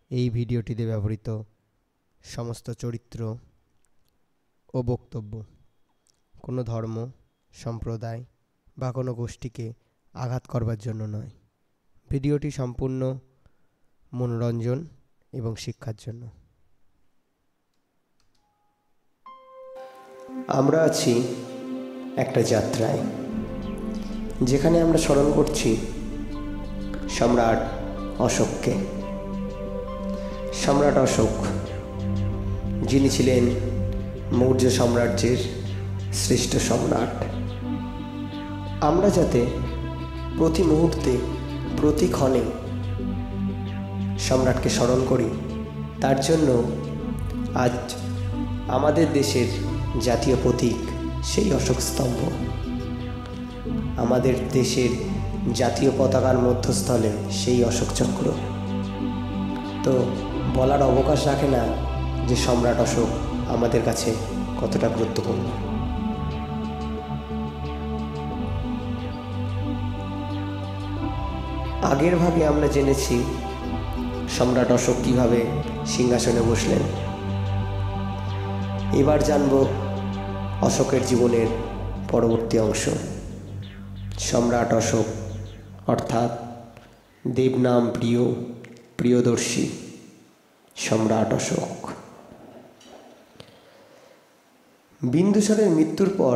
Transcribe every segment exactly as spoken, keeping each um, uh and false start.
এই ভিডিওটিতে ব্যবহৃত সমস্ত চরিত্র ও বক্তব্য কোনো ধর্ম, সম্প্রদায় বা কোনো গোষ্ঠীকে আঘাত করবার জন্য নয়। ভিডিওটি সম্পূর্ণ মনোরঞ্জন এবং শিক্ষার জন্য। আমরা আছি একটা যাত্রায়, যেখানে আমরা স্মরণ করছি সম্রাট অশোককে। সম্রাট অশোক, যিনি ছিলেন মৌর্য সাম্রাজ্যের শ্রেষ্ঠ সম্রাট। আমরা যাতে প্রতি মুহূর্তে প্রতি ক্ষণে সম্রাটকে স্মরণ করি, তার জন্য আজ আমাদের দেশের জাতীয় প্রতীক সেই অশোক স্তম্ভ। আমাদের দেশের জাতীয় পতাকার মধ্যস্থলে সেই অশোক চক্র। তো বলার অবকাশ রাখে না যে সম্রাট অশোক আমাদের কাছে কতটা গুরুত্বপূর্ণ। আগের ভাগে আমরা জেনেছি সম্রাট অশোক কিভাবে সিংহাসনে বসলেন। এবার জানব অশোকের জীবনের পরবর্তী অংশ। সম্রাট অশোক অর্থাৎ দেবনাম প্রিয় প্রিয়দর্শী সম্রাট অশোক। বিন্দুসারের মৃত্যুর পর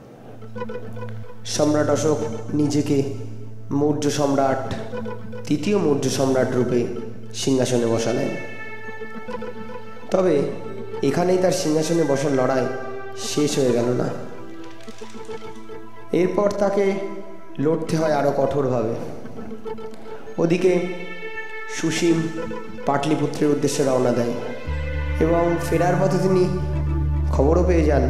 সম্রাট অশোক নিজেকে মৌর্য সম্রাট, তৃতীয় মৌর্য সম্রাট রূপে সিংহাসনে বসালেন। তবে এখানেই তার সিংহাসনে বসার লড়াই শেষ হয়ে গেল না। এরপর তাকে লড়তে হয় আরও কঠোরভাবে। ওদিকে সুসীম পাটলিপুত্রের উদ্দেশ্যে রওনা দেয় এবং ফেরার পথে তিনি খবরও পেয়ে যান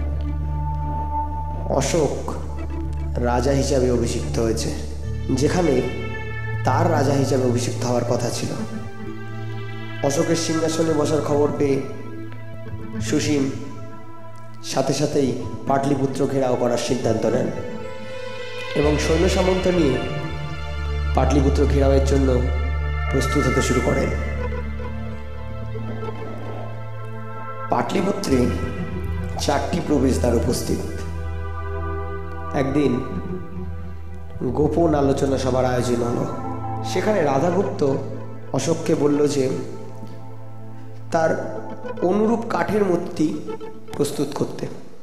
অশোক রাজা হিসাবে অভিষিক্ত হয়েছে, যেখানে তার রাজা হিসাবে অভিষিক্ত হওয়ার কথা ছিল। অশোকের সিংহাসনে বসার খবর পেয়ে সুসীম সাথে সাথেই পাটলিপুত্র ঘেরাও করার সিদ্ধান্ত নেন এবং সৈন্য সামন্ত নিয়ে পাটলিপুত্র ঘেরাওয়ের জন্য প্রস্তুত হতে শুরু করেন। পাটলিপুত্রে চারটি প্রবেশদ্বার উপস্থিত। একদিন গোপন আলোচনা সভার আয়োজন হলো। সেখানে রাধাগুপ্ত অশোককে বলল যে তার অনুরূপ কাঠের মূর্তি প্রস্তুত করতে।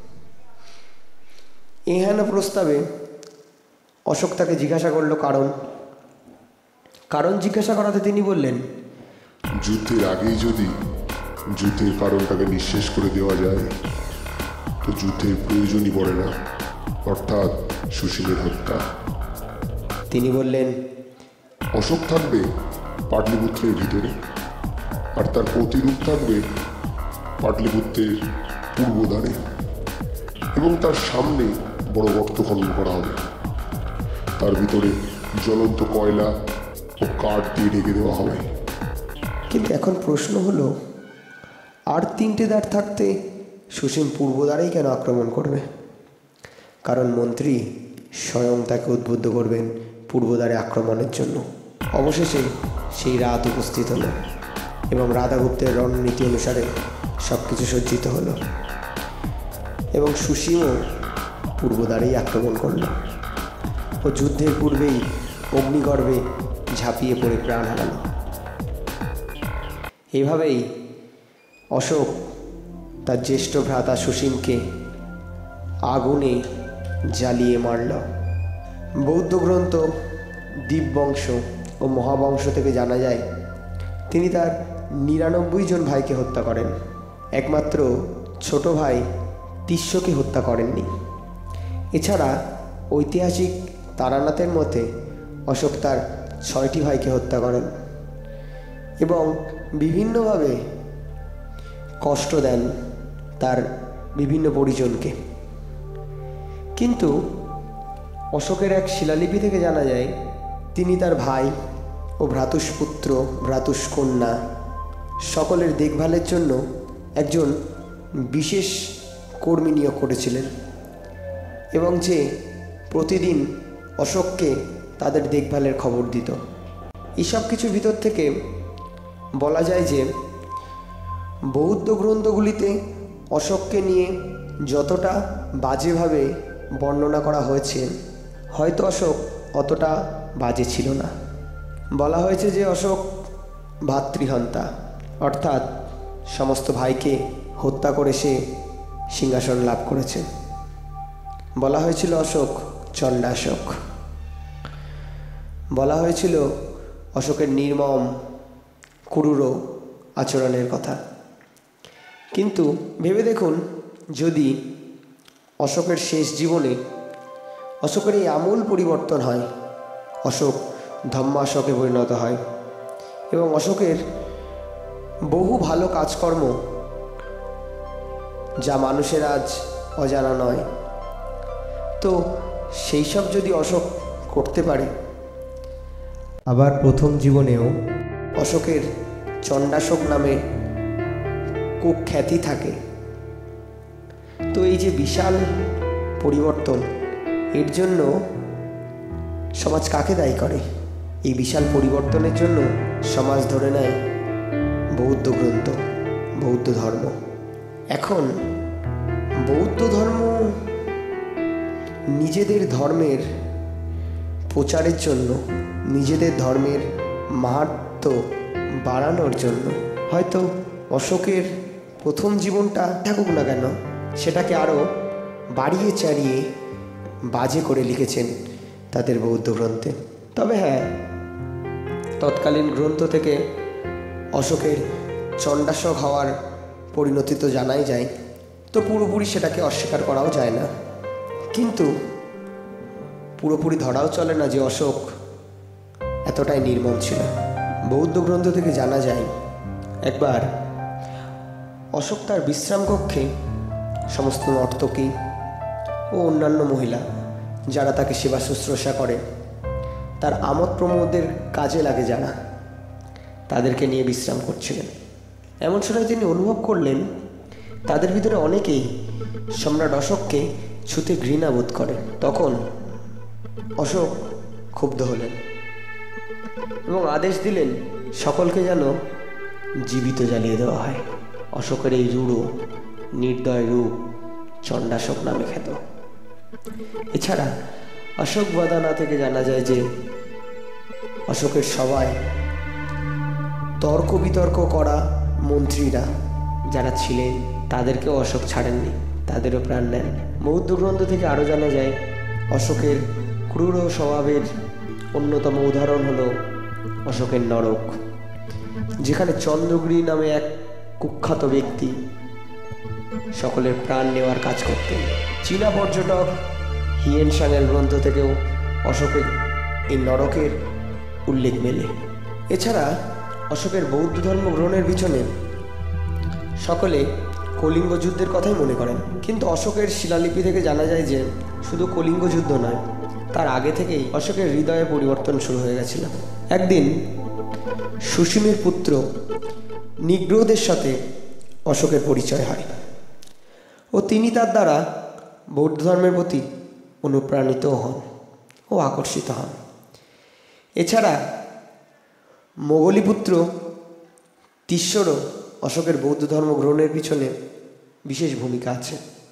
এহেন প্রস্তাবে অশোক তাকে জিজ্ঞাসা করল কারণ কারণ জিজ্ঞাসা করাতে তিনি বললেন, যুদ্ধের আগেই যদি যুদ্ধের কারণটাকে নিঃশেষ করে দেওয়া যায় তো যুদ্ধের প্রয়োজনই পড়ে না, অর্থাৎ সুসীমের হত্যা। তিনি বললেন, অশোক থাকবে পাটলিপুত্রের ভিতরে আর তার প্রতিরূপ থাকবে পাটলিপুত্রের পূর্বদ্বারে এবং তার সামনে বড় গর্ত খনন করা হবে। তার ভিতরে জ্বলন্ত কয়লা ও কাঠ দিয়ে ঢেকে দেওয়া হবে। কিন্তু এখন প্রশ্ন হলো, আর তিনটে দ্বার থাকতে সুসীম পূর্বদ্বারেই কেন আক্রমণ করবে? কারণ মন্ত্রী স্বয়ং তাকে উদ্বুদ্ধ করবেন পূর্বদ্বারে আক্রমণের জন্য। অবশেষে সেই রাত উপস্থিত হলো এবং রাধাগুপ্তের রণনীতি অনুসারে সব কিছু সজ্জিত হলো এবং সুসীমও পূর্বদ্বারেই আক্রমণ করল ও যুদ্ধের পূর্বেই অগ্নিগর্ভে ঝাঁপিয়ে পড়ে প্রাণ হারালো। এভাবেই অশোক তার জ্যেষ্ঠ ভ্রাতা সুসীমকে আগুনে জ্বালিয়ে মারল। বৌদ্ধ গ্রন্থ দীপবংশ ও মহাবংশ থেকে জানা যায় তিনি তার নিরানব্বই জন ভাইকে হত্যা করেন, একমাত্র ছোট ভাই তিস্যকে হত্যা করেননি। এছাড়া ঐতিহাসিক তারানাথের মতে অশোক তার ছয়টি ভাইকে হত্যা করেন এবং বিভিন্নভাবে কষ্ট দেন তার বিভিন্ন পরিজনকে। কিন্তু অশোকের এক শিলালিপি থেকে জানা যায় তিনি তার ভাই ও ভ্রাতুষ্পুত্র ভ্রাতুষ্কন্যা সকলের দেখভালের জন্য একজন বিশেষ কর্মী নিয়োগ করেছিলেন এবং যে প্রতিদিন অশোককে তাদের দেখভালের খবর দিত। এসব কিছুর ভিতর থেকে বলা যায় যে বৌদ্ধ গ্রন্থগুলিতে অশোককে নিয়ে যতটা বাজেভাবে বর্ণনা করা হয়েছে, হয়তো অশোক অতটা বাজে ছিল না। বলা হয়েছে যে অশোক ভাতৃহন্তা, অর্থাৎ সমস্ত ভাইকে হত্যা করে সে সিংহাসন লাভ করেছে। বলা হয়েছিল অশোক চণ্ডাশোক। বলা হয়েছিল অশোকের নির্মম ক্রূর আচরণের কথা। কিন্তু ভেবে দেখুন, যদি অশোকের শেষ জীবনে অশোকের এই আমূল পরিবর্তন হয়, অশোক ধম্মাশোকে পরিণত হয় এবং অশোকের বহু ভালো কাজকর্ম যা মানুষের আজ অজানা নয়, তো সেই সব যদি অশোক করতে পারে, আবার প্রথম জীবনেও অশোকের চণ্ডাশোক নামে কুখ্যাতি থাকে, তো এই যে বিশাল পরিবর্তন, এর জন্য সমাজ কাকে দায়ী করে? এই বিশাল পরিবর্তনের জন্য সমাজ ধরে নেয় বৌদ্ধ গ্রন্থ, বৌদ্ধ ধর্ম। এখন বৌদ্ধ ধর্ম নিজেদের ধর্মের প্রচারের জন্য, নিজেদের ধর্মের মাহাত্ম্য বাড়ানোর জন্য হয়তো অশোকের প্রথম জীবনটা থাকুক না কেন, সেটাকে আরও বাড়িয়ে চাড়িয়ে বাজে করে লিখেছেন তাদের বৌদ্ধ গ্রন্থে। তবে হ্যাঁ, তৎকালীন গ্রন্থ থেকে অশোকের চণ্ডাশোক হওয়ার পরিণতি তো জানাই যায়, তো পুরোপুরি সেটাকে অস্বীকার করাও যায় না, কিন্তু পুরোপুরি ধরাও চলে না যে অশোক এতটাই নির্মম ছিল। বৌদ্ধ গ্রন্থ থেকে জানা যায়, একবার অশোক তার বিশ্রাম কক্ষে সমস্ত নর্তকী ও অন্যান্য মহিলা যারা তাকে সেবা শুশ্রূষা করে, তার আমোদ প্রমোদের কাজে লাগে যারা, তাদেরকে নিয়ে বিশ্রাম করছিলেন। এমন সময় তিনি অনুভব করলেন তাদের ভিতরে অনেকেই সম্রাট অশোককে ছুঁতে ঘৃণা বোধ করে। তখন অশোক ক্ষুব্ধ হলেন এবং আদেশ দিলেন সকলকে যেন জীবিত জ্বালিয়ে দেওয়া হয়। অশোকের এই রূঢ় নির্দয় রূপ চণ্ডাশোক নামে খ্যাত। এছাড়া অশোক বাদানা থেকে জানা যায় যে অশোকের সবাই তর্ক বিতর্ক করা মন্ত্রীরা যারা ছিলেন তাদেরকেও অশোক ছাড়েননি, তাদেরও প্রাণ নেন। বৌদ্ধ গ্রন্থ থেকে আরও জানা যায় অশোকের ক্রূর স্বভাবের অন্যতম উদাহরণ হল অশোকের নরক, যেখানে চন্দ্রগিরি নামে এক কুখ্যাত ব্যক্তি সকলের প্রাণ নেওয়ার কাজ করতেন। চীনা পর্যটক হিয়েন সাংয়ের গ্রন্থ থেকেও অশোকের এই নরকের উল্লেখ মেলে। এছাড়া অশোকের বৌদ্ধ ধর্ম গ্রহণের পিছনে সকলে কলিঙ্গ যুদ্ধের কথাই মনে করেন, কিন্তু অশোকের শিলালিপি থেকে জানা যায় যে শুধু কলিঙ্গ যুদ্ধ নয়, তার আগে থেকেই অশোকের হৃদয়ে পরিবর্তন শুরু হয়ে গেছিল। একদিন সুসীমের পুত্র নিগ্রোদের সাথে অশোকের পরিচয় হয় ও তিনি তার দ্বারা বৌদ্ধ ধর্মের প্রতি অনুপ্রাণিত হন ও আকর্ষিত হন। এছাড়া মোগলীপুত্র তিস্বরও অশোকের বৌদ্ধ ধর্ম গ্রহণের পিছনে বিশেষ ভূমিকা আছে।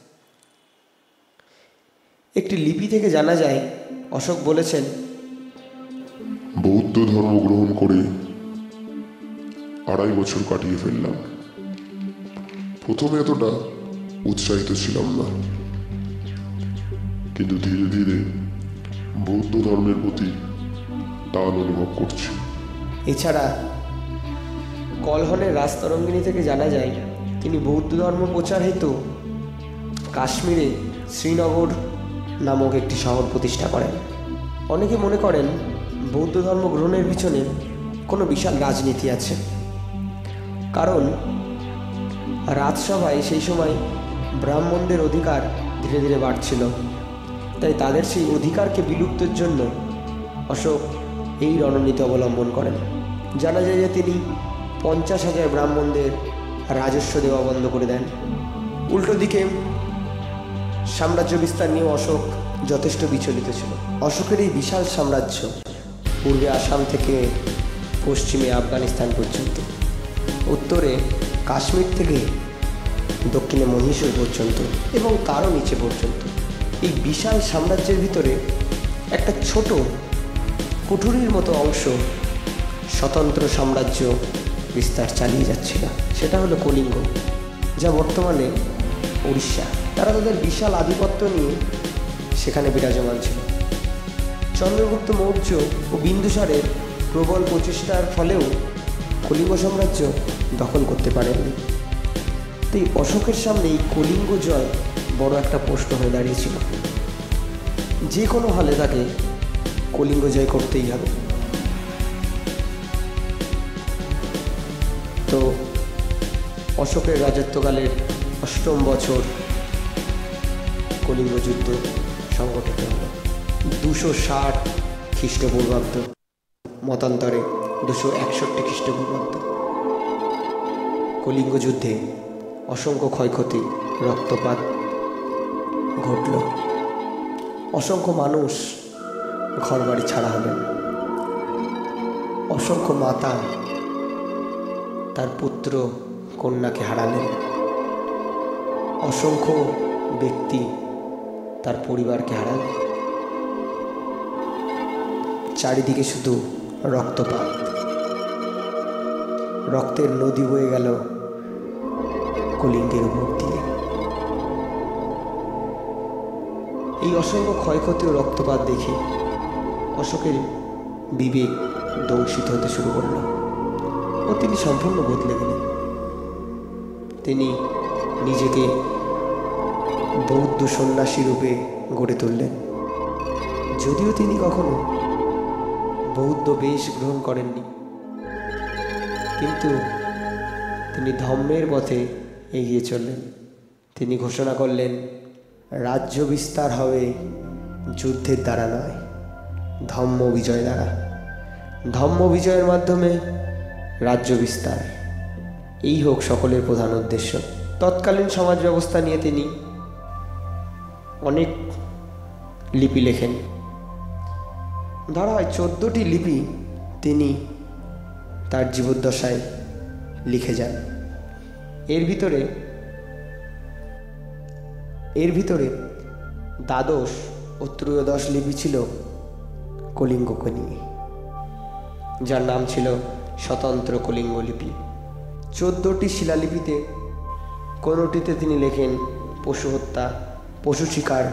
একটি লিপি থেকে জানা যায় অশোক বলেছেন, বৌদ্ধ ধর্ম গ্রহণ করে আড়াই বছর কাটিয়ে ফেললাম। প্রথমে এতটা উৎসাহিত ছিলাম না, কিন্তু ধীরে ধীরে বৌদ্ধ ধর্মের প্রতি টান অনুভব করছি। এছাড়া কলহনের রাজতরঙ্গিনী থেকে জানা যায় তিনি বৌদ্ধ ধর্ম প্রচার হেতু কাশ্মীরে শ্রীনগর নামক একটি শহর প্রতিষ্ঠা করেন। অনেকে মনে করেন বৌদ্ধ ধর্ম গ্রহণের পিছনে কোনো বিশাল রাজনীতি আছে, কারণ রাজসভায় সেই সময় ব্রাহ্মণদের অধিকার ধীরে ধীরে বাড়ছিল, তাই তাদের সেই অধিকারকে বিলুপ্তের জন্য অশোক এই রণনীতি অবলম্বন করেন। জানা যায় যে তিনি পঞ্চাশ হাজার ব্রাহ্মণদের রাজস্ব দেওয়া বন্ধ করে দেন। উল্টো দিকে সাম্রাজ্য বিস্তার নিয়েও অশোক যথেষ্ট বিচলিত ছিল। অশোকের এই বিশাল সাম্রাজ্য পূর্বে আসাম থেকে পশ্চিমে আফগানিস্তান পর্যন্ত উত্তরে কাশ্মীর থেকে দক্ষিণে মহীশূর পর্যন্ত এবং তারও নিচে পর্যন্ত এই বিশাল সাম্রাজ্যের ভিতরে একটা ছোট কুঠুরির মতো অংশ স্বতন্ত্র সাম্রাজ্য বিস্তার চালিয়ে যাচ্ছিল। সেটা হলো কলিঙ্গ, যা বর্তমানে উড়িষ্যা। তারা তাদের বিশাল আধিপত্য নিয়ে সেখানে বিরাজমান ছিল। চন্দ্রগুপ্ত মৌর্য ও বিন্দুসারের প্রবল প্রচেষ্টার ফলেও কলিঙ্গ সাম্রাজ্য দখল করতে পারেননি। তাই অশোকের সামনে এই কলিঙ্গ জয় বড় একটা প্রশ্ন হয়ে দাঁড়িয়েছিল। যে কোনো হালে তাকে কলিঙ্গ জয় করতেই হবে। তো অশোকের রাজত্বকালের অষ্টম বছর কলিঙ্গ যুদ্ধ সংগঠিত হল। দুশো ষাট খ্রিস্টপূর্বাব্দ, মতান্তরে দুশো একষট্টি খ্রিস্টপূর্বাব্দ। কলিঙ্গ যুদ্ধে অসংখ্য ক্ষয়ক্ষতি, রক্তপাত ঘটল। অসংখ্য মানুষ ঘরবাড়ি ছাড়া হলেন। অসংখ্য মাতা তার পুত্র কন্যাকে হারালেন। অসংখ্য ব্যক্তি তার পরিবারকে হারালেন। চারিদিকে শুধু রক্তপাত, রক্তের নদী বয়ে গেল কলিঙ্গের উপর দিয়ে। এই অসংখ্য ক্ষয়ক্ষতি ও রক্তপাত দেখে অশোকের বিবেক দংশিত হতে শুরু করল ও তিনি সম্পূর্ণ বদলে গেলেন। তিনি নিজেকে বৌদ্ধ সন্ন্যাসী রূপে গড়ে তুললেন। যদিও তিনি কখনো বৌদ্ধ বেশ গ্রহণ করেননি, কিন্তু তিনি ধম্মের পথে এগিয়ে চললেন। তিনি ঘোষণা করলেন, রাজ্য বিস্তার হবে যুদ্ধের দ্বারা নয়, ধম্ম বিজয় দ্বারা। ধম্ম বিজয়ের মাধ্যমে রাজ্য বিস্তার, এই হোক সকলের প্রধান উদ্দেশ্য। তৎকালীন সমাজ ব্যবস্থা নিয়ে তিনি অনেক লিপি লেখেন। ধরা হয় চোদ্দোটি লিপি তিনি তার জীবদ্দশায় লিখে যান। এর ভিতরে এর ভিতরে দ্বাদশ ও ত্রয়োদশ লিপি ছিল কলিঙ্গকে নিয়ে, যার নাম ছিল স্বতন্ত্র কলিঙ্গ লিপি। চোদ্দোটি শিলালিপিতে কোনোটিতে তিনি লেখেন পশু হত্যা, পশু শিকার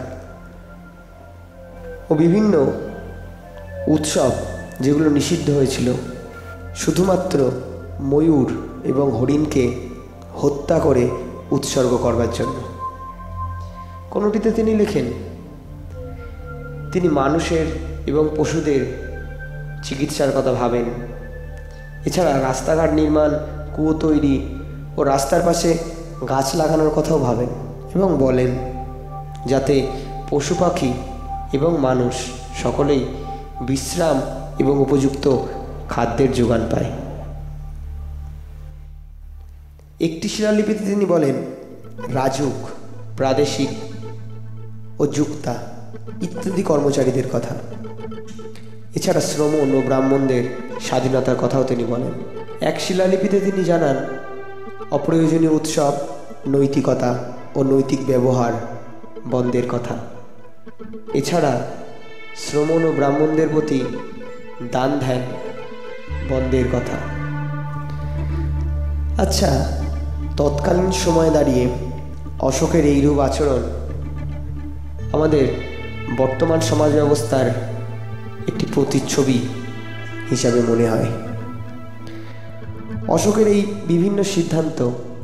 ও বিভিন্ন উৎসব যেগুলো নিষিদ্ধ হয়েছিল, শুধুমাত্র ময়ূর এবং হরিণকে হত্যা করে উৎসর্গ করবার জন্য। কোনোটিতে তিনি লেখেন তিনি মানুষের এবং পশুদের চিকিৎসার কথা ভাবেন। এছাড়া রাস্তাঘাট নির্মাণ, কুয়ো তৈরি ও রাস্তার পাশে গাছ লাগানোর কথাও ভাবেন এবং বলেন যাতে পশু পাখি এবং মানুষ সকলেই বিশ্রাম এবং উপযুক্ত খাদ্যের যোগান পায়। একটি শিলালিপিতে তিনি বলেন রাজুক, প্রাদেশিক ও যুক্তা ইত্যাদি কর্মচারীদের কথা। এছাড়া শ্রমণ ও ব্রাহ্মণদের স্বাধীনতার কথাও তিনি বলেন। এক শিলালিপিতে তিনি জানান অপ্রয়োজনীয় উৎসব, নৈতিকতা ও নৈতিক ব্যবহার বন্ধের কথা। এছাড়া শ্রমণ ও ব্রাহ্মণদের প্রতি দান ধ্যান বন্ধের কথা। আচ্ছা, তৎকালীন সময়ে দাঁড়িয়ে অশোকের এইরূপ আচরণ আমাদের বর্তমান সমাজ ব্যবস্থার একটি প্রতিচ্ছবি হিসাবে মনে হয়। অশোকের এই বিভিন্ন সিদ্ধান্ত,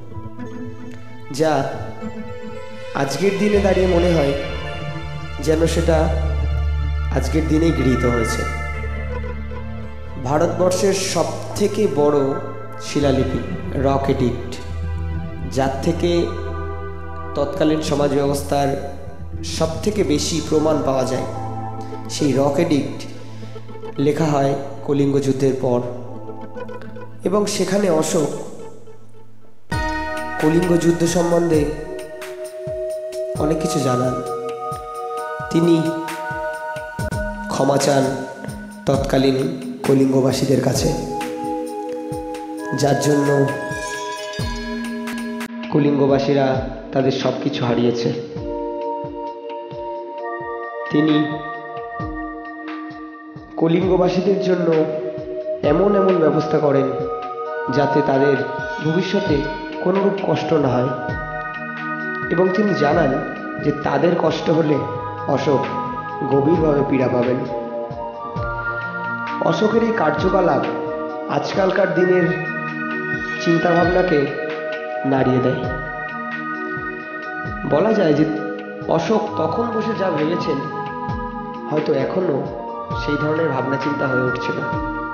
যা আজকের দিনে দাঁড়িয়ে মনে হয় যেন সেটা আজকের দিনেই গৃহীত হয়েছে। ভারতবর্ষের সব থেকে বড় শিলালিপি রক এডিক্ট, যার থেকে তৎকালীন সমাজ ব্যবস্থার সব থেকে বেশি প্রমাণ পাওয়া যায়, সেই রক এডিক্ট লেখা হয় কলিঙ্গ যুদ্ধের পর। এবং সেখানে অশোক কলিঙ্গ যুদ্ধ সম্বন্ধে অনেক কিছু জানান। তিনি ক্ষমা চান তৎকালীন কলিঙ্গবাসীদের কাছে। যার জন্য কলিঙ্গবাসীরা তাদের সব কিছু হারিয়েছে। তিনি কলিঙ্গবাসীদের জন্য এমন এমন ব্যবস্থা করেন যাতে তাদের ভবিষ্যতে কোনোরূপ কষ্ট না হয়, এবং তিনি জানান যে তাদের কষ্ট হলে অশোক গভীরভাবে পীড়া পাবেন। অশোকের এই কার্যকলাপ আজকালকার দিনের চিন্তাভাবনাকে নাড়িয়ে দেয়। বলা যায় যে অশোক তখন বসে যা ভেবেছেন হয়তো এখনো সেই ধরনের ভাবনা চিন্তা হয়ে উঠছে না।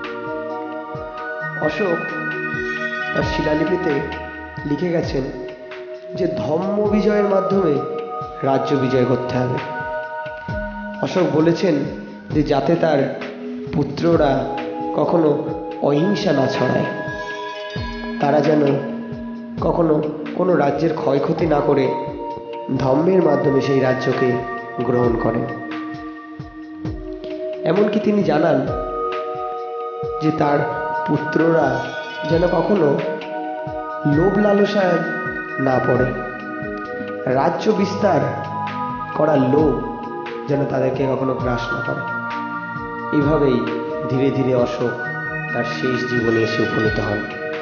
অশোক তার শিলালিপিতে লিখে গেছেন যে ধম্ম বিজয়ের মাধ্যমে রাজ্য বিজয় করতে হবে। অশোক বলেছেন যে যাতে তার পুত্ররা কখনো অহিংসা না ছড়ায়, তারা যেন কখনো কোনো রাজ্যের ক্ষয়ক্ষতি না করে ধম্মের মাধ্যমে সেই রাজ্যকে গ্রহণ করেন। এমনকি তিনি জানান যে তার পুত্ররা যেন কখনো লোভ লালসায় না পড়ে, রাজ্য বিস্তার করার লোভ যেন তাদেরকে কখনো গ্রাস না করে। এভাবেই ধীরে ধীরে অশোক তার শেষ জীবনে এসে উপনীত হন।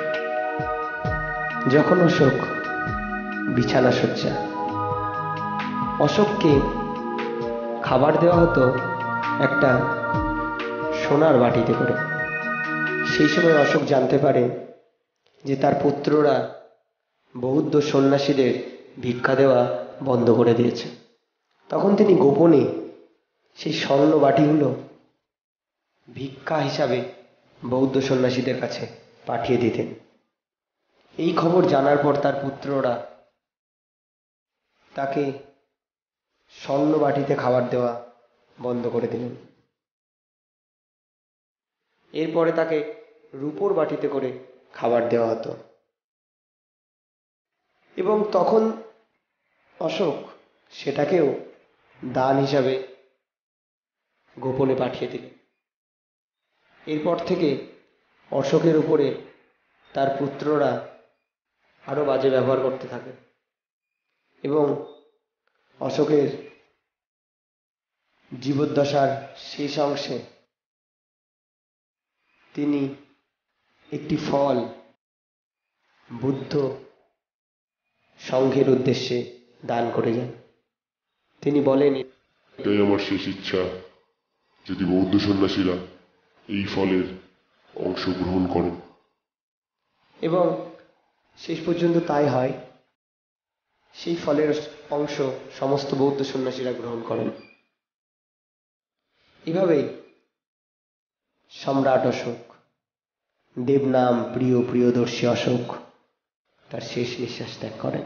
যখন অশোক বিছানা শয্যা, অশোককে খাবার দেওয়া হতো একটা সোনার বাটিতে করে। সেই সময় অশোক জানতে পারে যে তার পুত্ররা বৌদ্ধ সন্ন্যাসীদের ভিক্ষা দেওয়া বন্ধ করে দিয়েছে। তখন তিনি গোপনে সেই স্বর্ণ বাটিগুলো ভিক্ষা হিসাবে বৌদ্ধ সন্ন্যাসীদের কাছে পাঠিয়ে দিতেন। এই খবর জানার পর তার পুত্ররা তাকে স্বর্ণ বাটিতে খাবার দেওয়া বন্ধ করে দিলেন। এরপরে তাকে রূপোর বাটিতে করে খাবার দেওয়া হতো, এবং তখন অশোক সেটাকেও দান হিসাবে গোপনে পাঠিয়ে দিলেন। এরপর থেকে অশোকের উপরে তার পুত্ররা আরো বাজে ব্যবহার করতে থাকে, এবং অশোকের জীবদ্দশার শেষ অংশে তিনি একটি ফল বুদ্ধ সংঘের উদ্দেশ্যে দান করে যান। তিনি বলেন, এটাই আমার শেষ ইচ্ছা, যদি বৌদ্ধ সন্ন্যাসীরা এই ফলের অংশ গ্রহণ করেন। এবং শেষ পর্যন্ত তাই হয়। সেই ফলের অংশ সমস্ত বৌদ্ধ সন্ন্যাসীরা গ্রহণ করেন। এভাবেই সম্রাট অশোক, দেবনাম প্রিয় প্রিয়দর্শী অশোক তার শেষ নিঃশ্বাস ত্যাগ করেন।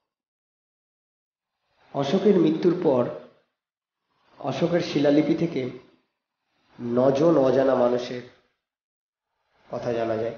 অশোকের মৃত্যুর পর অশোকের শিলালিপি থেকে নজন অজানা মানুষের কথা জানা যায়,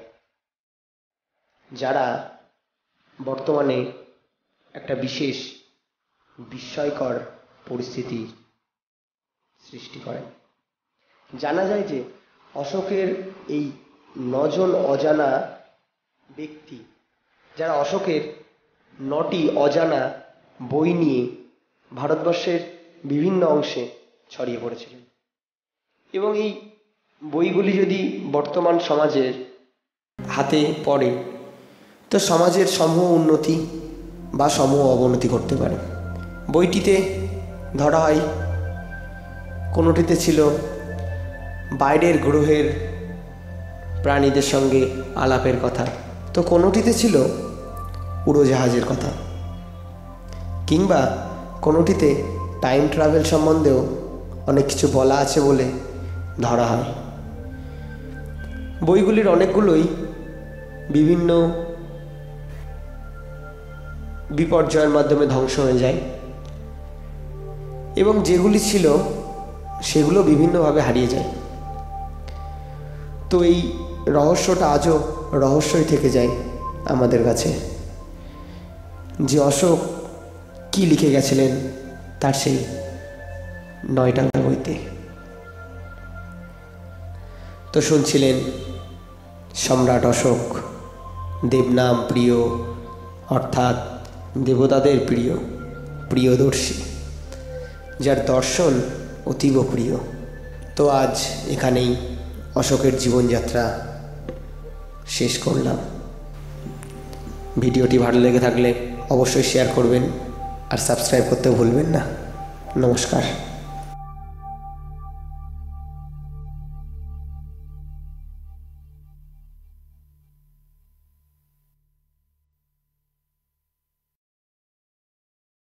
যারা বর্তমানে একটা বিশেষ বিস্ময়কর পরিস্থিতি সৃষ্টি করেন। জানা যায় যে অশোকের এই নজন অজানা ব্যক্তি, যারা অশোকের নটি অজানা বই নিয়ে ভারতবর্ষের বিভিন্ন অংশে ছড়িয়ে পড়েছিলেন, এবং এই বইগুলি যদি বর্তমান সমাজের হাতে পড়ে তো সমাজের সমূহ উন্নতি বা সমূহ অবনতি করতে পারে। বইটিতে ধরা হয়, কোনোটিতে ছিল বাইরের গ্রহের প্রাণীদের সঙ্গে আলাপের কথা, তো কোনোটিতে ছিল উড়োজাহাজের কথা, কিংবা কোনোটিতে টাইম ট্রাভেল সম্বন্ধেও অনেক কিছু বলা আছে বলে ধরা হয়। বইগুলির অনেকগুলোই বিভিন্ন বিপর্যয়ের মাধ্যমে ধ্বংস হয়ে যায়, এবং যেগুলি ছিল সেগুলো বিভিন্নভাবে হারিয়ে যায়। তো এই রহস্যটা আজও রহস্যই থেকে যায় আমাদের কাছে, যে অশোক কি লিখে গেছিলেন তার সেই নয়টা বইতে। তো শুনছিলেন সম্রাট অশোক দেবনাম প্রিয়, অর্থাৎ দেবতাদের প্রিয়, প্রিয়দর্শী, যার দর্শন অতীব প্রিয়। তো আজ এখানেই অশোকের জীবনযাত্রা শেষ করলাম। ভিডিওটি ভালো লেগে থাকলে অবশ্যই শেয়ার করবেন আর সাবস্ক্রাইব করতে ভুলবেন না। নমস্কার।